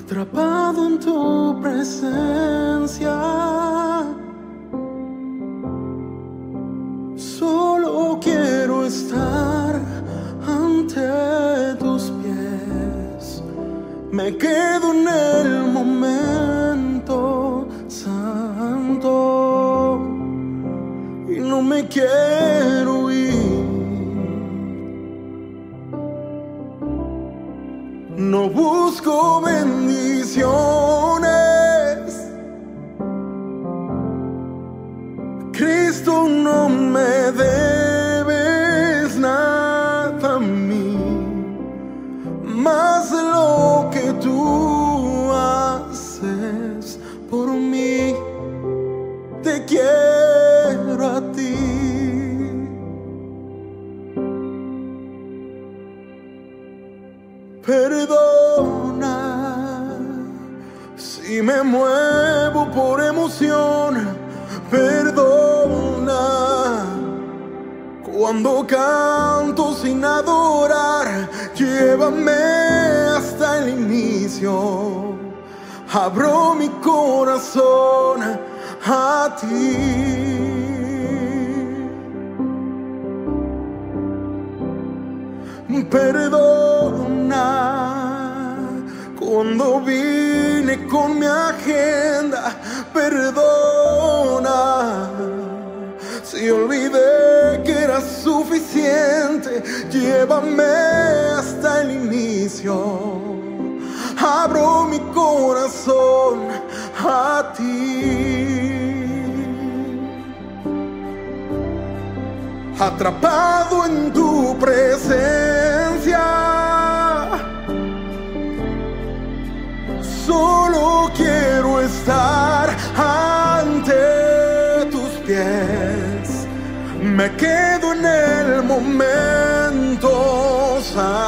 atrapado en tu presencia. Solo quiero estar ante tus pies. Me quedo en el momento santo y no me quiero ir. No busco bendiciones. Cristo, no me debes nada a mí, más de lo que tú haces por mí. Te quiero a ti. Perdona si me muevo por emoción. Perdona cuando canto sin adorar. Llévame hasta el inicio. Abro mi corazón a ti. Perdona cuando vine con mi agenda. Perdona si olvidé que era suficiente. Llévame hasta el inicio. Abro mi corazón a ti. Atrapado en tu presencia, solo quiero estar ante tus pies. Me quedo en el momento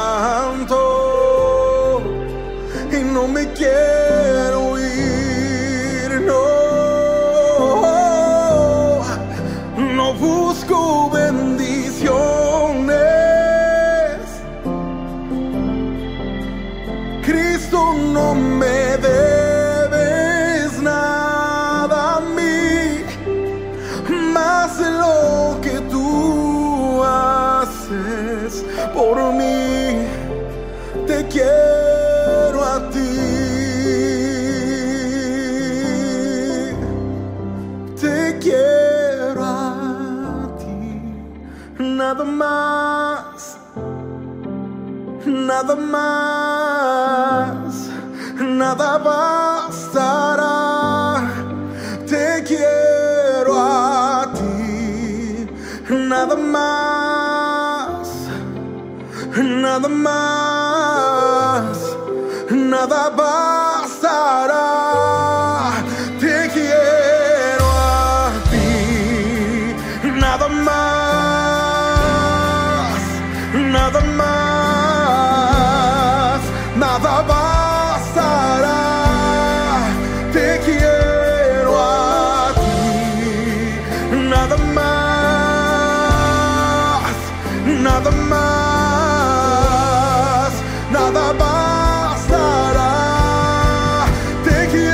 santo y no me quiero ir, no. No busco bendiciones. Cristo, no me debes nada a mí, más de lo que tú haces por mí. Te quiero a ti. Te quiero a ti. Nada más, nada más, nada bastará. Te quiero a ti. Nada más, nada más, nada bastará. Te quiero a ti. Nada más, nada más, nada bastará. Te quiero a ti. Nada más, nada más, nada bastará. Te quiero.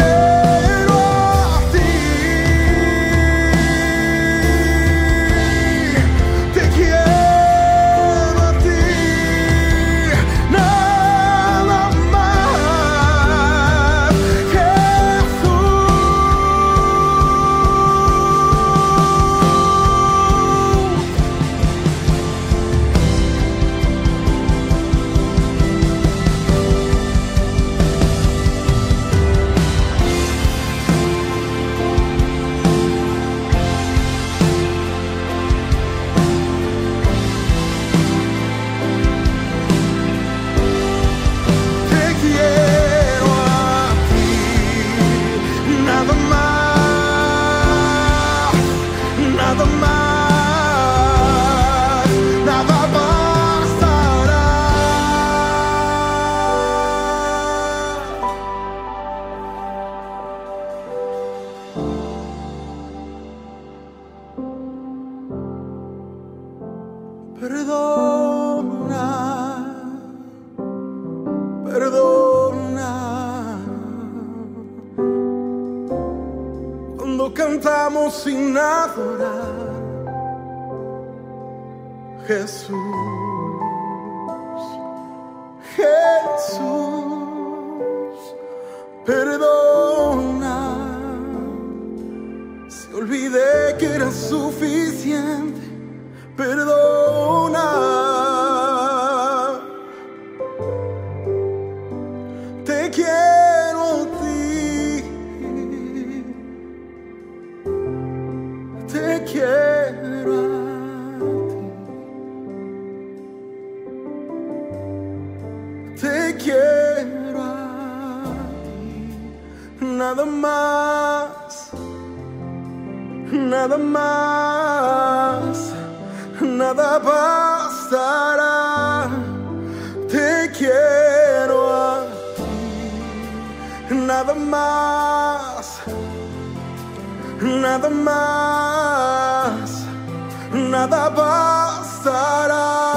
podamos sin adorar. Jesús, Jesús, perdona. Si olvidé que era suficiente, perdona. Te quiero a ti, te quiero a ti, te quiero a ti. Nada más, nada más, nada bastará. Te quiero a ti. Nada más, nada más, nada bastará.